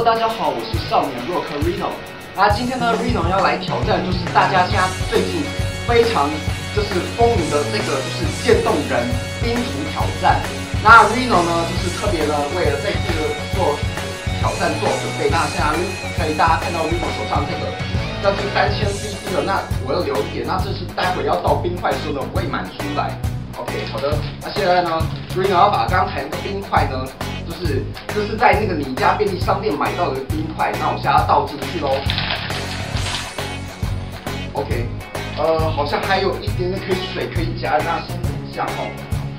大家好，我是少年 Rock Reno。那今天呢 ，Reno 要来挑战，就是大家现在最近非常风靡的这个渐冻人冰图挑战。那 Reno 呢，特别的为了这次做挑战做准备。那现在可以大家看到 Reno 手上这个3000 CC 的，那我要留一点，那这是待会要倒冰块的时候呢，我会满出来。OK， 好的。那现在呢 ，Reno 要把刚才那个冰块呢。这是在那个你家便利商店买到的冰块，那我现在要倒进去喽。OK， 好像还有一点点水可以加，那先等一下哦。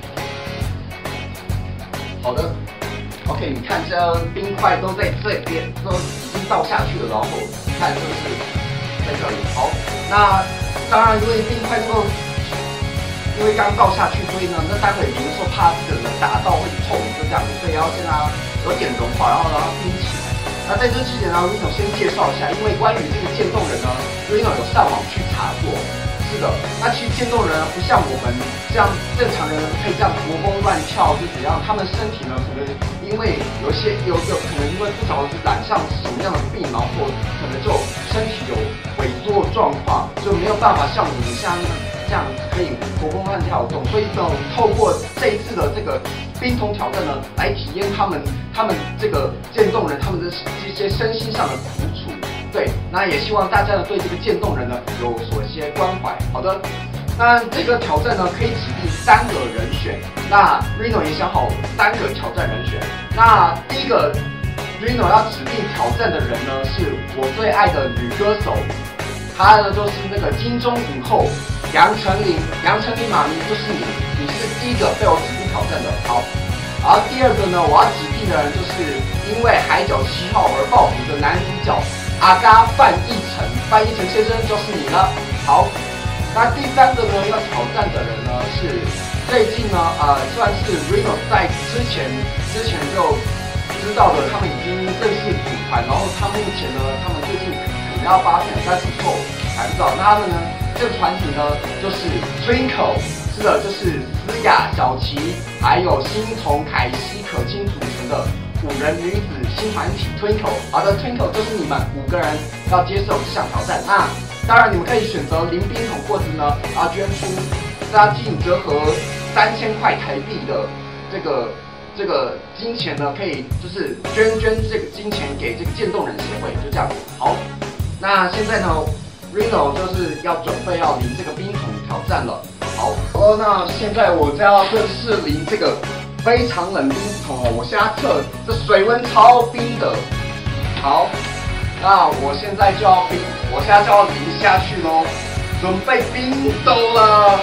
好的 ，OK， 你看这冰块都在这边，都已经倒下去了，然后你看就是在这里。好，那当然因为冰块因为刚倒下去，所以呢，那待会有的时候怕这个打到会痛，就这样子，所以要先让它有点融化，然后让它冰起来。那在这之前呢 ，Reno 先介绍一下，因为关于这个渐冻人呢 ，Reno 有上网去查过。是的，那其实渐冻人不像我们这样正常人可以这样活蹦乱跳，就怎样，他们身体呢可能因为有可能因为不晓得是染上什么样的病，然后可能就身体有萎缩状况，就没有办法像我们像这样可以活蹦乱跳动，所以呢，透过这一次的这个冰桶挑战呢，来体验他们这个渐冻人他们的这些身心上的苦楚。对，那也希望大家呢对这个渐冻人呢有所一些关怀。好的，那这个挑战呢可以指定3个人选，那 Reno 也想好3个挑战人选。那第一个 Reno 要指定挑战的人呢，是我最爱的女歌手。她呢就是那个金钟影后杨丞琳妈咪，就是你是第一个被我指定挑战的。好，然后第二个呢，我要指定的人就是因为《海角7号》而爆红的男主角阿嘎范逸臣先生，就是你了。好，那第3个呢要挑战的人呢是最近呢算是 Reno 在之前就知道的，他们已经正式组团，然后他目前呢他们最近要发片，但是后才知道。那他们呢，这个团体呢就是 Twinkle， 是的，就是思雅、小琪还有欣桐、凯西、可亲组成的5人女子新团体 Twinkle。好的 ，Twinkle 就是你们5个人要接受这项挑战。那当然你们可以选择淋冰桶，或者呢捐出净折合3000块台币的这个金钱呢，可以就是捐这个金钱给这个渐冻人协会，就这样子。好，那现在呢 ，Reno 就是要准备要淋这个冰桶挑战了。好，那现在我要正式淋这个非常冷冰桶哦，我现在测这水温超冰的。好，那我现在就要淋下去喽，准备冰斗了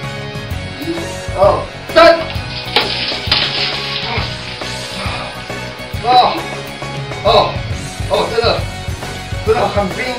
，1、2、3。真的很冰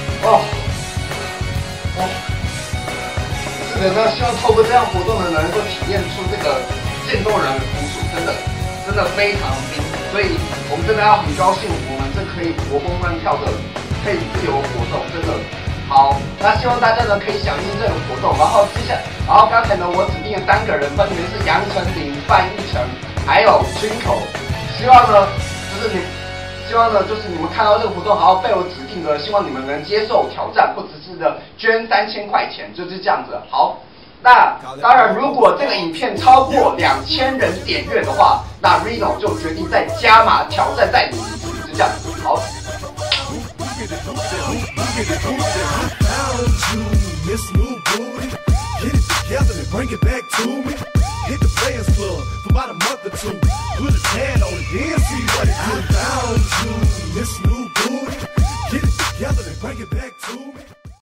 是的，那希望透过这样活动呢，能够体验出这个渐冻人的苦楚，真的非常冰，所以我们真的要很高兴，我们这可以活蹦乱跳的，可以自由活动，真的好。那希望大家呢可以响应这个活动，然后刚才呢我指定的3个人分别是杨丞琳、范逸臣还有 Twinkle， 希望呢就是你们看到这个活动，然后被我指定的，希望你们能接受挑战，或者是呢捐3000块钱，就是这样子。好，那当然，如果这个影片超过2000人点阅的话，那 Reno 就决定再加码挑战再淋一次，就这样子。好。 Hit the Players Club for about a month or two. Put a tan on it, then see what it do. Found you, this new